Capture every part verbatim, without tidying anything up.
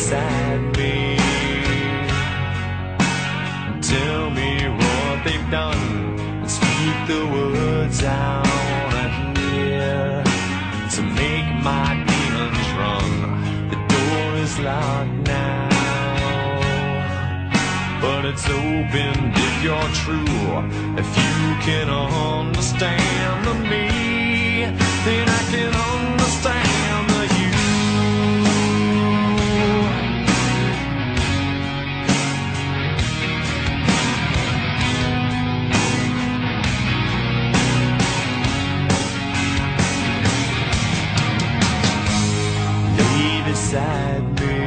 beside me. Tell me what they've done and speak the words I wanna hear to make my demons run. The door is locked now, but it's open if you're true. If you can understand the me, then I can understand the you. Lay beside me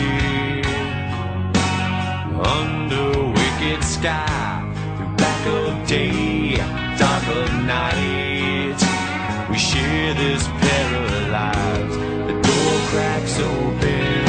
under wicked sky, through black of day, dark of night. We share this paralyzed. The door cracks open,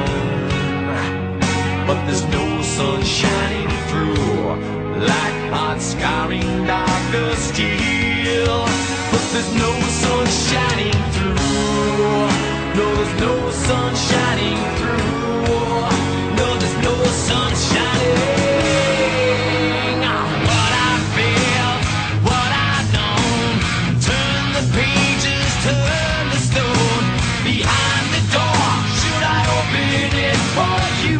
but there's no sun shining through, like hot scarring darker steel. But there's no sun shining through. No, there's no sun shining through. No, there's no sun shining. What I feel, what I know. Turn the pages, turn the stone. Behind the door, should I open it for you?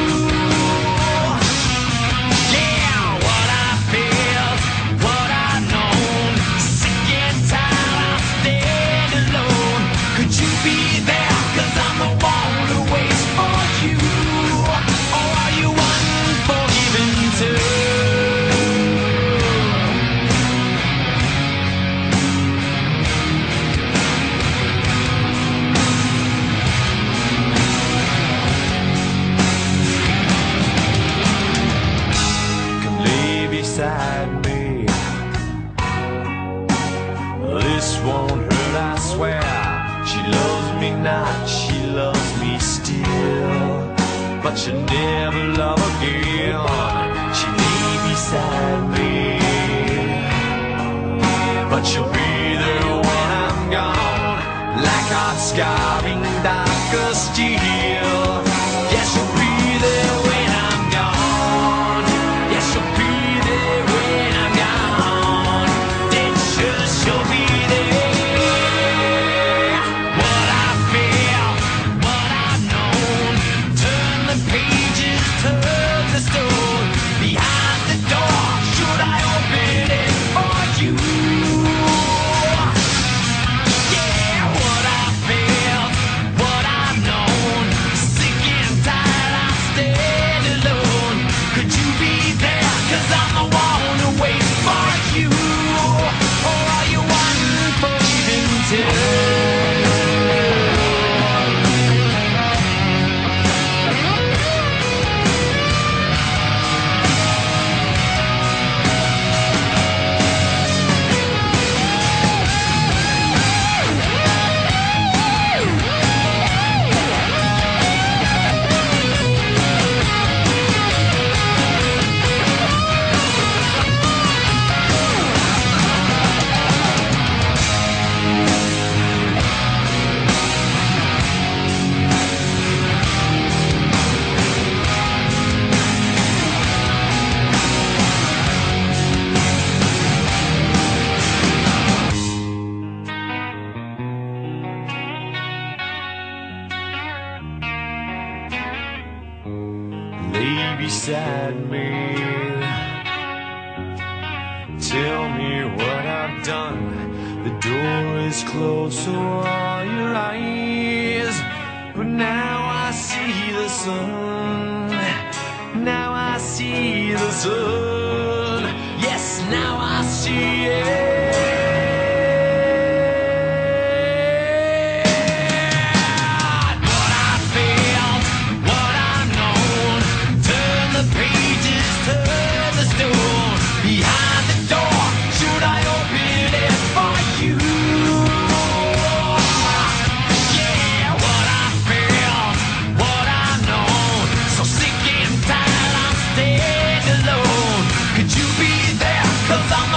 Yeah, what I feel, what I know. Sick and tired, I'm staying alone. Could you be there? 'Cause I'm the one who waits for you. Or are you unforgiven too? Come lay beside me. This won't hurt, I swear. She loves me not, she loves me still, but she'll never love again. She lay beside me, but she'll be there when I'm gone, like hot scarring darker steel. Yeah, she'll be there when I'm gone. Yeah, she'll be there when I'm gone. Then sure she'll be there. What I feel, what I've known. Turn the pages, turn the stone. Behind the door, should I open it for you? Yeah, what I feel, what I've known. Sick and tired, I'm staying alone. Could you be there? 'Cause I'm the one who waits for you. Or are you unforgiven too? Lay beside me. Tell me what I've done. The door is closed, so are your eyes. But now I see the sun. Now I see the sun. Yes, now I see it. What I feel, what I've known. Turn the pages, turn the stone. Behind the door, should I open it for you? Yeah, what I feel, what I've known. So sick and tired, I'm staying alone. Could you be there? 'Cause I'm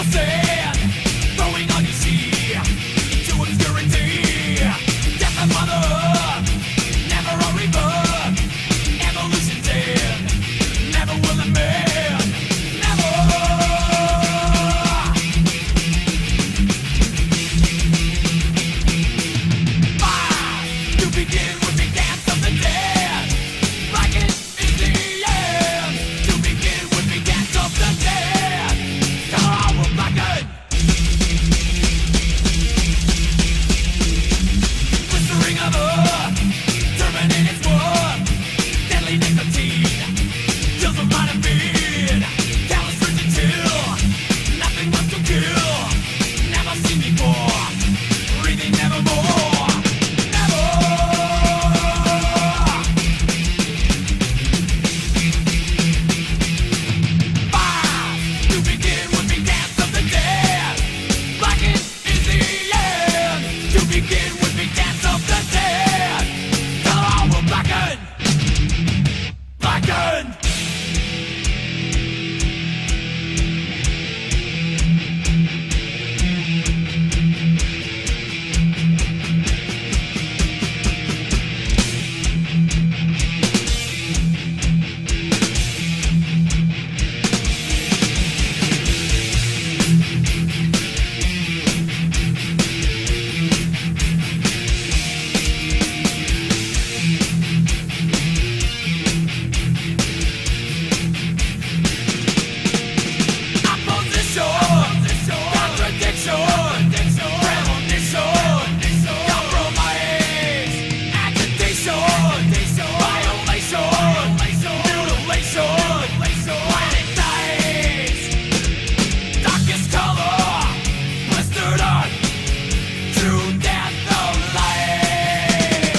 sand, throwing all you see into obscurity. Death of motherhood, never a rebirth. Evolution's dead, never will it mend. Never. Fire, to begin with the dance of the dead. Blackened is the end. To begin with the dance of the dead. Come on, we're blackened. Blistering of earth, terminating its worth. Deadly nicotine, kills of mind and being. Callous rigid till nothing left to kill. Never seen before, breathing nevermore. Never. Fire, to begin with the dance of the dead. Blackened is the end. To begin with the dance of the dead. Come on, we're blackened. Blackened. Opposition, contradiction, premonition, compromise, agitation, violation, mutilation, blinding lights, darkest color, blistered earth, true death of light.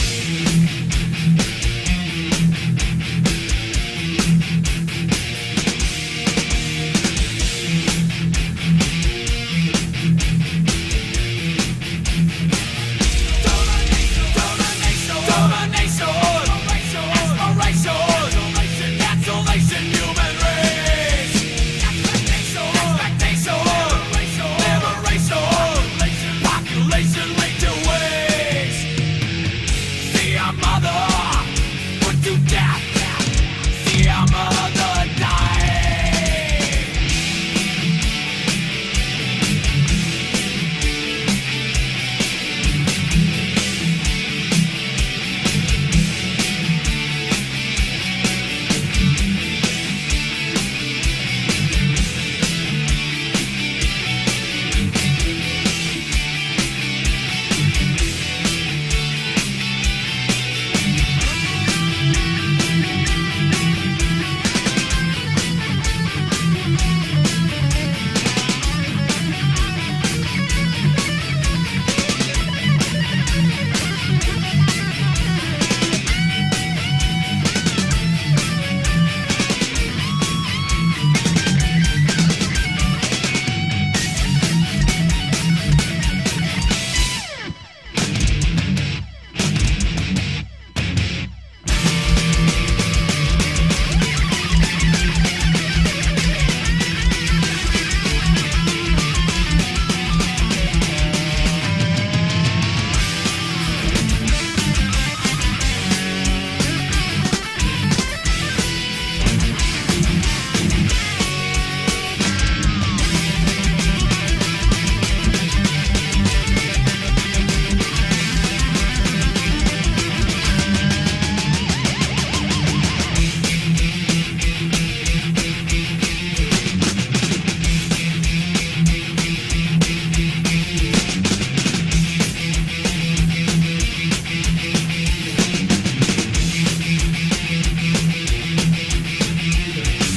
Domination, domination, aspiration, cancellation, human race. Expectation, liberation, population laid to waste. See our mother put to death. See our mother die.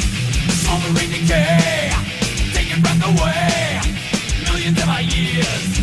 Smoldering decay, taking breath away. Millions of our years